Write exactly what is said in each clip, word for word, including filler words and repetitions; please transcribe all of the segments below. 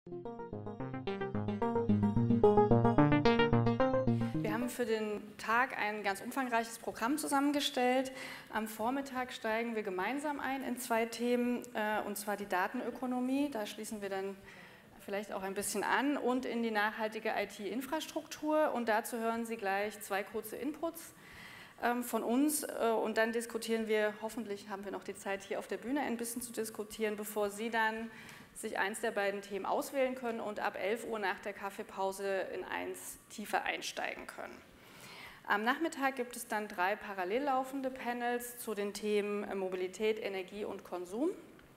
Wir haben für den Tag ein ganz umfangreiches Programm zusammengestellt. Am Vormittag steigen wir gemeinsam ein in zwei Themen, und zwar die Datenökonomie, da schließen wir dann vielleicht auch ein bisschen an, und in die nachhaltige I T-Infrastruktur. Und dazu hören Sie gleich zwei kurze Inputs von uns, und dann diskutieren wir, hoffentlich haben wir noch die Zeit, hier auf der Bühne ein bisschen zu diskutieren, bevor Sie dann sich eins der beiden Themen auswählen können und ab elf Uhr nach der Kaffeepause in eins tiefer einsteigen können. Am Nachmittag gibt es dann drei parallel laufende Panels zu den Themen Mobilität, Energie und Konsum.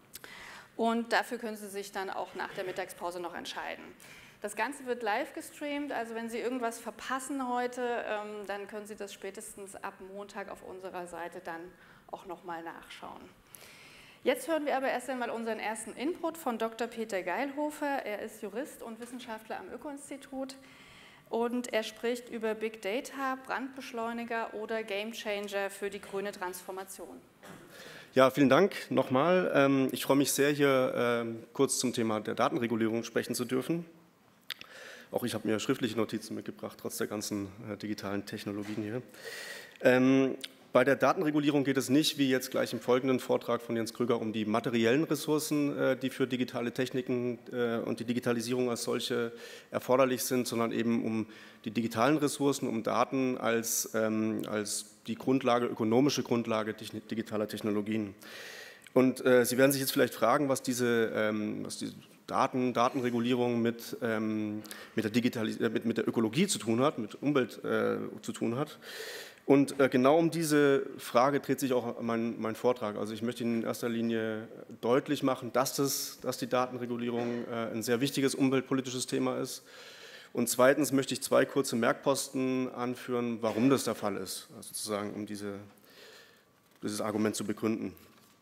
Und dafür können Sie sich dann auch nach der Mittagspause noch entscheiden. Das Ganze wird live gestreamt, also wenn Sie irgendwas verpassen heute, ähm, dann können Sie das spätestens ab Montag auf unserer Seite dann auch nochmal nachschauen. Jetzt hören wir aber erst einmal unseren ersten Input von Doktor Peter Geilhofer. Er ist Jurist und Wissenschaftler am Öko-Institut und er spricht über Big Data, Brandbeschleuniger oder Gamechanger für die grüne Transformation. Ja, vielen Dank nochmal. Ich freue mich sehr, hier kurz zum Thema der Datenregulierung sprechen zu dürfen. Auch ich habe mir schriftliche Notizen mitgebracht, trotz der ganzen digitalen Technologien hier. Bei der Datenregulierung geht es nicht, wie jetzt gleich im folgenden Vortrag von Jens Krüger, um die materiellen Ressourcen, die für digitale Techniken und die Digitalisierung als solche erforderlich sind, sondern eben um die digitalen Ressourcen, um Daten als, als die Grundlage, ökonomische Grundlage digitaler Technologien. Und äh, Sie werden sich jetzt vielleicht fragen, was diese, ähm, was diese Daten, Datenregulierung mit, ähm, mit, der Digitalis mit, mit der Ökologie zu tun hat, mit Umwelt äh, zu tun hat. Und äh, genau um diese Frage dreht sich auch mein, mein Vortrag. Also ich möchte Ihnen in erster Linie deutlich machen, dass, das, dass die Datenregulierung äh, ein sehr wichtiges umweltpolitisches Thema ist. Und zweitens möchte ich zwei kurze Merkposten anführen, warum das der Fall ist, also sozusagen um diese, dieses Argument zu begründen.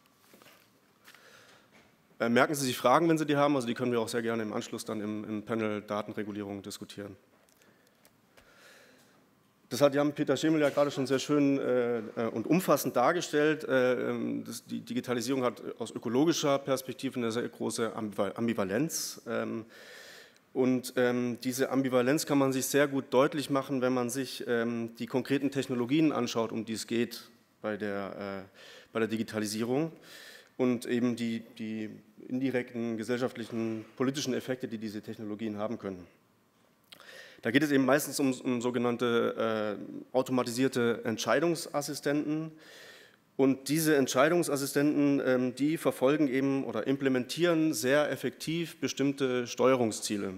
Äh, merken Sie sich Fragen, wenn Sie die haben, also die können wir auch sehr gerne im Anschluss dann im, im Panel Datenregulierung diskutieren. Das hat Jan-Peter Schimmel ja gerade schon sehr schön äh, und umfassend dargestellt. Äh, das, die Digitalisierung hat aus ökologischer Perspektive eine sehr große Ambivalenz. Ähm, Und ähm, diese Ambivalenz kann man sich sehr gut deutlich machen, wenn man sich ähm, die konkreten Technologien anschaut, um die es geht bei der, äh, bei der Digitalisierung und eben die, die indirekten gesellschaftlichen, politischen Effekte, die diese Technologien haben können. Da geht es eben meistens um, um sogenannte äh, automatisierte Entscheidungsassistenten. Und diese Entscheidungsassistenten, ähm, die verfolgen eben oder implementieren sehr effektiv bestimmte Steuerungsziele.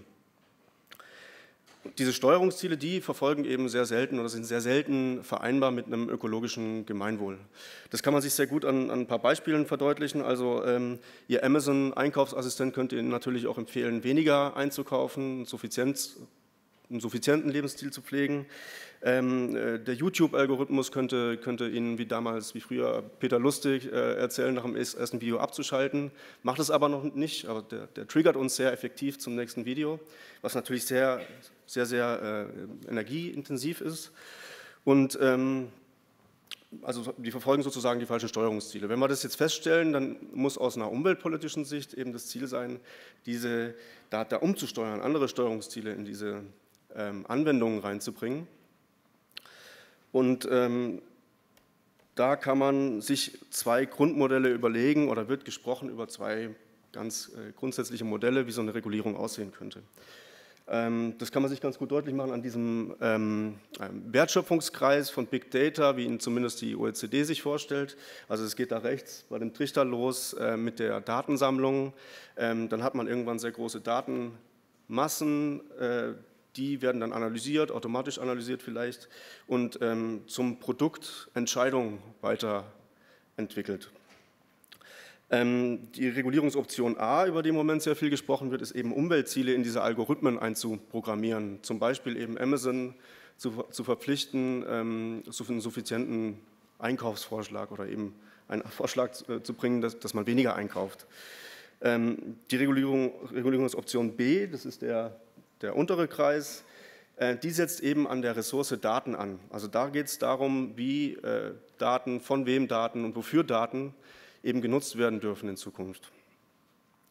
Diese Steuerungsziele, die verfolgen eben sehr selten oder sind sehr selten vereinbar mit einem ökologischen Gemeinwohl. Das kann man sich sehr gut an, an ein paar Beispielen verdeutlichen. Also ähm, Ihr Amazon-Einkaufsassistent könnte Ihnen natürlich auch empfehlen, weniger einzukaufen, Suffizienz, einen suffizienten Lebensstil zu pflegen. Ähm, äh, der YouTube-Algorithmus könnte, könnte Ihnen wie damals, wie früher Peter Lustig äh, erzählen, nach dem ersten Video abzuschalten, macht es aber noch nicht, aber der, der triggert uns sehr effektiv zum nächsten Video, was natürlich sehr, sehr, sehr äh, energieintensiv ist. Und ähm, also die verfolgen sozusagen die falschen Steuerungsziele. Wenn wir das jetzt feststellen, dann muss aus einer umweltpolitischen Sicht eben das Ziel sein, diese Data umzusteuern, andere Steuerungsziele in diese ähm, Anwendungen reinzubringen. Und ähm, da kann man sich zwei Grundmodelle überlegen oder wird gesprochen über zwei ganz äh, grundsätzliche Modelle, wie so eine Regulierung aussehen könnte. Ähm, das kann man sich ganz gut deutlich machen an diesem ähm, Wertschöpfungskreis von Big Data, wie ihn zumindest die O E C D sich vorstellt. Also es geht da rechts bei dem Trichter los äh, mit der Datensammlung. Ähm, dann hat man irgendwann sehr große Datenmassen, äh, die werden dann analysiert, automatisch analysiert vielleicht und ähm, zum Produkt Entscheidungen weiterentwickelt. Ähm, die Regulierungsoption A, über die im Moment sehr viel gesprochen wird, ist eben Umweltziele in diese Algorithmen einzuprogrammieren. Zum Beispiel eben Amazon zu, zu verpflichten, ähm, zu einem suffizienten Einkaufsvorschlag oder eben einen Vorschlag äh, zu bringen, dass, dass man weniger einkauft. Ähm, die Regulierung, Regulierungsoption B, das ist der Der untere Kreis, äh, die setzt eben an der Ressource Daten an. Also da geht es darum, wie äh, Daten, von wem Daten und wofür Daten eben genutzt werden dürfen in Zukunft.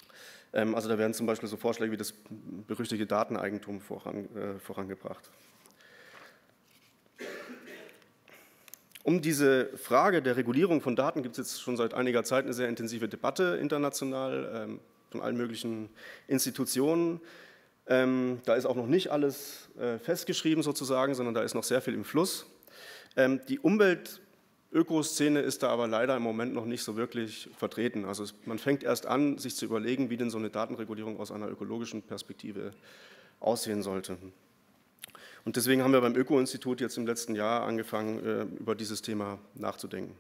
Ähm, also da werden zum Beispiel so Vorschläge wie das berüchtigte Dateneigentum voran, äh, vorangebracht. Um diese Frage der Regulierung von Daten gibt es jetzt schon seit einiger Zeit eine sehr intensive Debatte international ähm, von allen möglichen Institutionen. Ähm, da ist auch noch nicht alles äh, festgeschrieben sozusagen, sondern da ist noch sehr viel im Fluss. Ähm, die Umweltökoszene ist da aber leider im Moment noch nicht so wirklich vertreten. Also es, man fängt erst an, sich zu überlegen, wie denn so eine Datenregulierung aus einer ökologischen Perspektive aussehen sollte. Und deswegen haben wir beim Öko-Institut jetzt im letzten Jahr angefangen, äh, über dieses Thema nachzudenken.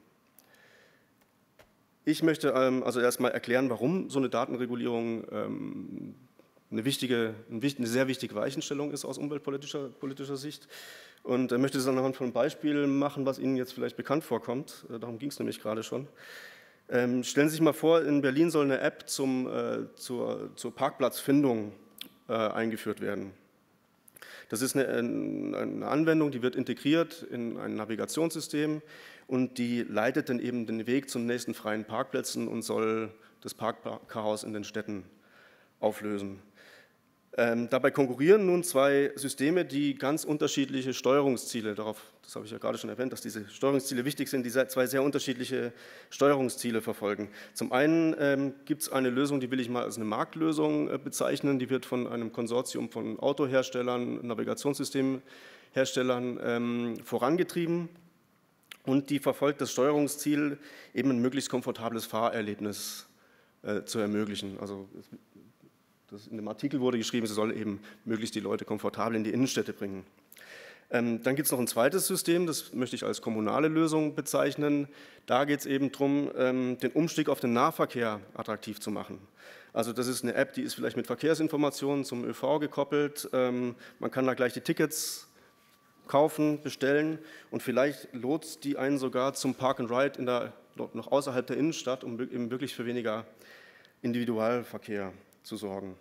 Ich möchte ähm, also erstmal erklären, warum so eine Datenregulierung ähm, eine, wichtige, eine sehr wichtige Weichenstellung ist aus umweltpolitischer politischer Sicht. Und möchte es anhand von einem Beispiel machen, was Ihnen jetzt vielleicht bekannt vorkommt. Darum ging es nämlich gerade schon. Ähm, stellen Sie sich mal vor, in Berlin soll eine App zum, äh, zur, zur Parkplatzfindung äh, eingeführt werden. Das ist eine, eine Anwendung, die wird integriert in ein Navigationssystem und die leitet dann eben den Weg zu den nächsten freien Parkplätzen und soll das Parkchaos in den Städten auflösen. Ähm, dabei konkurrieren nun zwei Systeme, die ganz unterschiedliche Steuerungsziele, darauf, das habe ich ja gerade schon erwähnt, dass diese Steuerungsziele wichtig sind, die zwei sehr unterschiedliche Steuerungsziele verfolgen. Zum einen ähm, gibt es eine Lösung, die will ich mal als eine Marktlösung äh, bezeichnen, die wird von einem Konsortium von Autoherstellern, Navigationssystemherstellern ähm, vorangetrieben und die verfolgt das Steuerungsziel, eben ein möglichst komfortables Fahrerlebnis äh, zu ermöglichen. Also Das in dem Artikel wurde geschrieben, sie soll eben möglichst die Leute komfortabel in die Innenstädte bringen. Ähm, dann gibt es noch ein zweites System, das möchte ich als kommunale Lösung bezeichnen. Da geht es eben darum, ähm, den Umstieg auf den Nahverkehr attraktiv zu machen. Also das ist eine App, die ist vielleicht mit Verkehrsinformationen zum ÖV gekoppelt. Ähm, man kann da gleich die Tickets kaufen, bestellen und vielleicht lotst die einen sogar zum Park and Ride in der, noch außerhalb der Innenstadt, um eben wirklich für weniger Individualverkehr zu sorgen.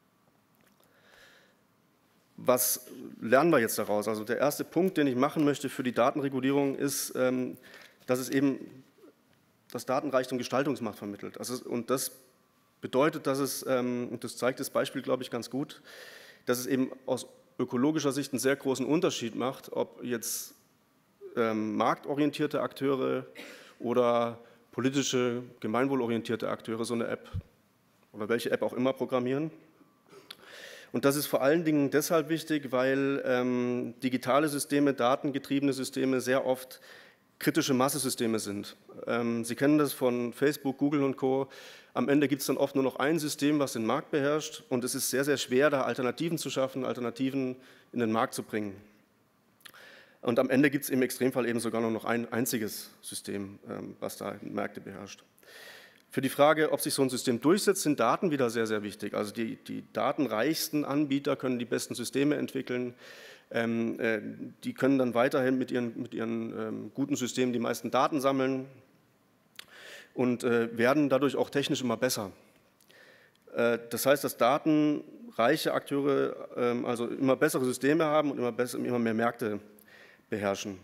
Was lernen wir jetzt daraus? Also der erste Punkt, den ich machen möchte für die Datenregulierung, ist, dass es eben das Datenreichtum Gestaltungsmacht vermittelt. Also, und das bedeutet, dass es, und das zeigt das Beispiel, glaube ich, ganz gut, dass es eben aus ökologischer Sicht einen sehr großen Unterschied macht, ob jetzt ähm, marktorientierte Akteure oder politische, gemeinwohlorientierte Akteure so eine App oder welche App auch immer programmieren. Und das ist vor allen Dingen deshalb wichtig, weil ähm, digitale Systeme, datengetriebene Systeme sehr oft kritische Massesysteme sind. Ähm, Sie kennen das von Facebook, Google und Co. Am Ende gibt es dann oft nur noch ein System, was den Markt beherrscht und es ist sehr, sehr schwer, da Alternativen zu schaffen, Alternativen in den Markt zu bringen. Und am Ende gibt es im Extremfall eben sogar nur noch ein einziges System, ähm, was da Märkte beherrscht. Für die Frage, ob sich so ein System durchsetzt, sind Daten wieder sehr, sehr wichtig. Also die, die datenreichsten Anbieter können die besten Systeme entwickeln. Ähm, äh, die können dann weiterhin mit ihren, mit ihren ähm, guten Systemen die meisten Daten sammeln und äh, werden dadurch auch technisch immer besser. Äh, das heißt, dass datenreiche Akteure äh, also immer bessere Systeme haben und immer, besser, immer mehr Märkte beherrschen.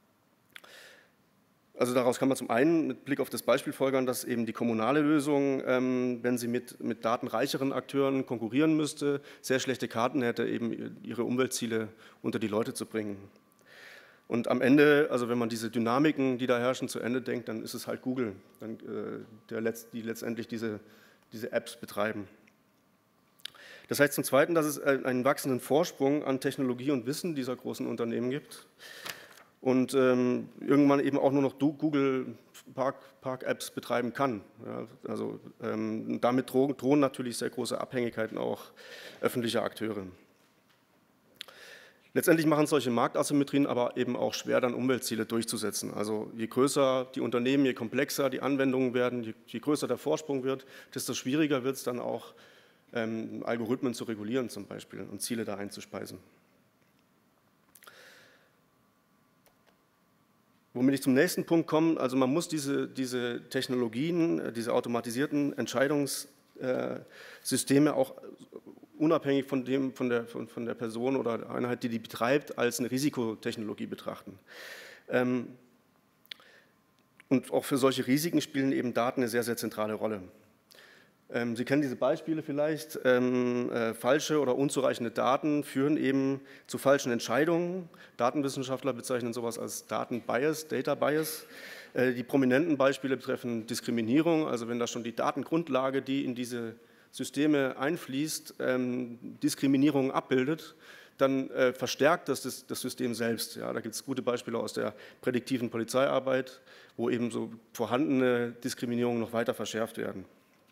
Also daraus kann man zum einen mit Blick auf das Beispiel folgern, dass eben die kommunale Lösung, ähm, wenn sie mit, mit datenreicheren Akteuren konkurrieren müsste, sehr schlechte Karten hätte, eben ihre Umweltziele unter die Leute zu bringen. Und am Ende, also wenn man diese Dynamiken, die da herrschen, zu Ende denkt, dann ist es halt Google, dann, äh, der letzt, die letztendlich diese, diese Apps betreiben. Das heißt zum Zweiten, dass es einen wachsenden Vorsprung an Technologie und Wissen dieser großen Unternehmen gibt. Und ähm, irgendwann eben auch nur noch Google Park, Park-Apps betreiben kann. Ja, also ähm, damit drohen, drohen natürlich sehr große Abhängigkeiten auch öffentlicher Akteure. Letztendlich machen solche Marktasymmetrien aber eben auch schwer, dann Umweltziele durchzusetzen. Also je größer die Unternehmen, je komplexer die Anwendungen werden, je, je größer der Vorsprung wird, desto schwieriger wird es dann auch, ähm, Algorithmen zu regulieren zum Beispiel und Ziele da einzuspeisen. Womit ich zum nächsten Punkt komme, also man muss diese, diese Technologien, diese automatisierten Entscheidungssysteme auch unabhängig von, dem, von, der, von, von der Person oder der Einheit, die die betreibt, als eine Risikotechnologie betrachten. Und auch für solche Risiken spielen eben Daten eine sehr, sehr zentrale Rolle. Ähm, Sie kennen diese Beispiele vielleicht. Ähm, äh, falsche oder unzureichende Daten führen eben zu falschen Entscheidungen. Datenwissenschaftler bezeichnen sowas als Datenbias, Data Bias. Äh, die prominenten Beispiele betreffen Diskriminierung, also wenn da schon die Datengrundlage, die in diese Systeme einfließt, ähm, Diskriminierung abbildet, dann äh, verstärkt das, das das System selbst. Ja, da gibt es gute Beispiele aus der prädiktiven Polizeiarbeit, wo eben so vorhandene Diskriminierungen noch weiter verschärft werden.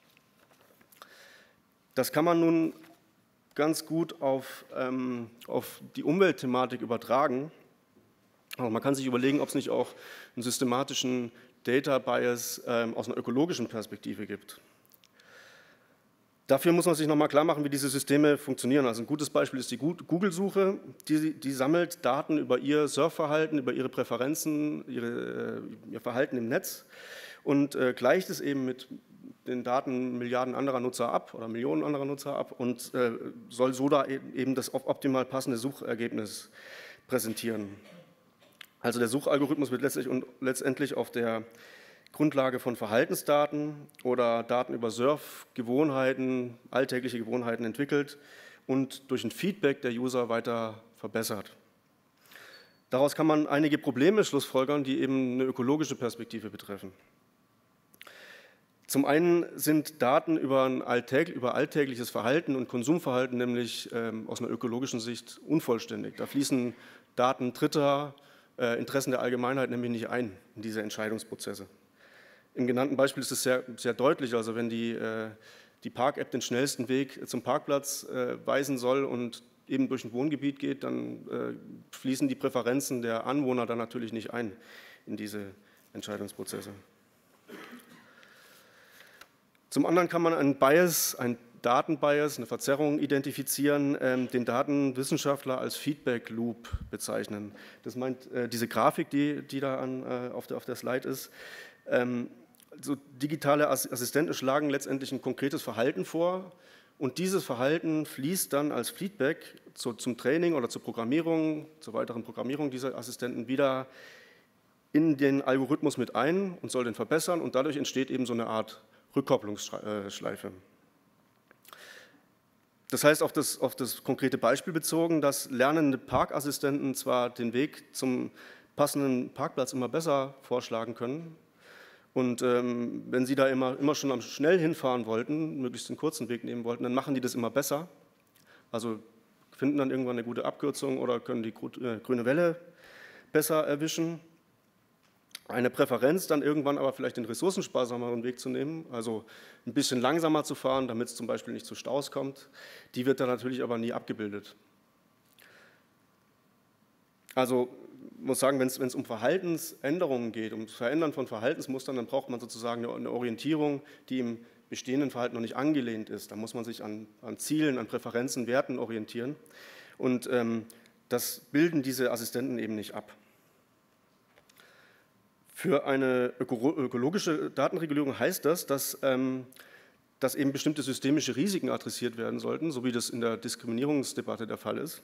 Das kann man nun ganz gut auf, ähm, auf die Umweltthematik übertragen. Also man kann sich überlegen, ob es nicht auch einen systematischen Data Bias ähm, aus einer ökologischen Perspektive gibt. Dafür muss man sich nochmal klar machen, wie diese Systeme funktionieren. Also ein gutes Beispiel ist die Google-Suche. Die, die sammelt Daten über ihr Surfverhalten, über ihre Präferenzen, ihre, ihr Verhalten im Netz und äh, gleicht es eben mit den Daten Milliarden anderer Nutzer ab oder Millionen anderer Nutzer ab und äh, soll so da eben das optimal passende Suchergebnis präsentieren. Also der Suchalgorithmus wird letztlich und letztendlich auf der Grundlage von Verhaltensdaten oder Daten über Surfgewohnheiten, alltägliche Gewohnheiten entwickelt und durch ein Feedback der User weiter verbessert. Daraus kann man einige Probleme schlussfolgern, die eben eine ökologische Perspektive betreffen. Zum einen sind Daten über, ein alltäg, über alltägliches Verhalten und Konsumverhalten nämlich ähm, aus einer ökologischen Sicht unvollständig. Da fließen Daten Dritter, äh, Interessen der Allgemeinheit nämlich nicht ein in diese Entscheidungsprozesse. Im genannten Beispiel ist es sehr, sehr deutlich, also wenn die, äh, die Park-App den schnellsten Weg zum Parkplatz äh, weisen soll und eben durch ein Wohngebiet geht, dann äh, fließen die Präferenzen der Anwohner dann natürlich nicht ein in diese Entscheidungsprozesse. Zum anderen kann man einen Bias, einen Datenbias, eine Verzerrung identifizieren, ähm, den Datenwissenschaftler als Feedback Loop bezeichnen. Das meint äh, diese Grafik, die, die da an, äh, auf, der, auf der Slide ist. Ähm, so digitale Assistenten schlagen letztendlich ein konkretes Verhalten vor und dieses Verhalten fließt dann als Feedback zu, zum Training oder zur Programmierung, zur weiteren Programmierung dieser Assistenten wieder in den Algorithmus mit ein und soll den verbessern und dadurch entsteht eben so eine Art Rückkopplungsschleife. Das heißt, auf das, auf das konkrete Beispiel bezogen, dass lernende Parkassistenten zwar den Weg zum passenden Parkplatz immer besser vorschlagen können, und ähm, wenn Sie da immer, immer schon am schnell hinfahren wollten, möglichst den kurzen Weg nehmen wollten, dann machen die das immer besser. Also finden dann irgendwann eine gute Abkürzung oder können die grüne Welle besser erwischen. Eine Präferenz dann irgendwann aber vielleicht den ressourcensparsameren Weg zu nehmen, also ein bisschen langsamer zu fahren, damit es zum Beispiel nicht zu Staus kommt, die wird dann natürlich aber nie abgebildet. Also ich muss sagen, wenn es, wenn es um Verhaltensänderungen geht, um das Verändern von Verhaltensmustern, dann braucht man sozusagen eine, eine Orientierung, die im bestehenden Verhalten noch nicht angelehnt ist. Da muss man sich an, an Zielen, an Präferenzen, Werten orientieren und ähm, das bilden diese Assistenten eben nicht ab. Für eine öko ökologische Datenregulierung heißt das, dass, ähm, dass eben bestimmte systemische Risiken adressiert werden sollten, so wie das in der Diskriminierungsdebatte der Fall ist.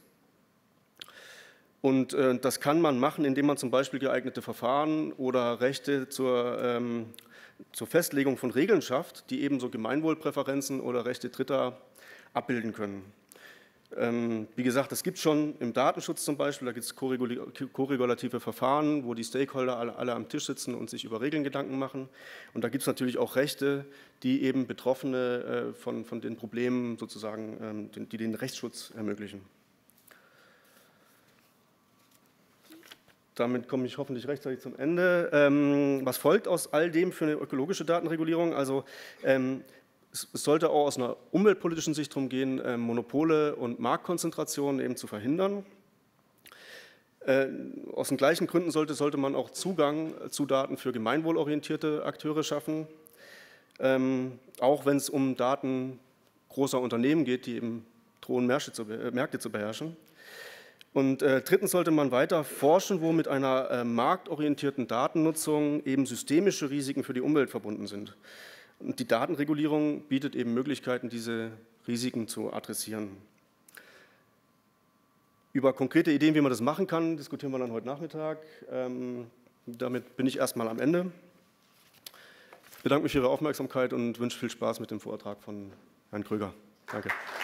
Und äh, das kann man machen, indem man zum Beispiel geeignete Verfahren oder Rechte zur, ähm, zur Festlegung von Regeln schafft, die eben so Gemeinwohlpräferenzen oder Rechte Dritter abbilden können. Ähm, wie gesagt, das gibt es schon im Datenschutz zum Beispiel, da gibt es koregulative Verfahren, wo die Stakeholder alle, alle am Tisch sitzen und sich über Regeln Gedanken machen. Und da gibt es natürlich auch Rechte, die eben Betroffene äh, von, von den Problemen sozusagen, ähm, den, die den Rechtsschutz ermöglichen. Damit komme ich hoffentlich rechtzeitig zum Ende. Ähm, was folgt aus all dem für eine ökologische Datenregulierung? Also ähm, es, es sollte auch aus einer umweltpolitischen Sicht darum gehen, äh, Monopole und Marktkonzentrationen eben zu verhindern. Äh, aus den gleichen Gründen sollte, sollte man auch Zugang zu Daten für gemeinwohlorientierte Akteure schaffen, ähm, auch wenn es um Daten großer Unternehmen geht, die eben drohen, Märkte zu, äh, Märkte zu beherrschen. Und äh, drittens sollte man weiter forschen, wo mit einer äh, marktorientierten Datennutzung eben systemische Risiken für die Umwelt verbunden sind. Und die Datenregulierung bietet eben Möglichkeiten, diese Risiken zu adressieren. Über konkrete Ideen, wie man das machen kann, diskutieren wir dann heute Nachmittag. Ähm, damit bin ich erstmal am Ende. bedanke mich für Ihre Aufmerksamkeit und wünsche viel Spaß mit dem Vortrag von Herrn Krüger. Danke.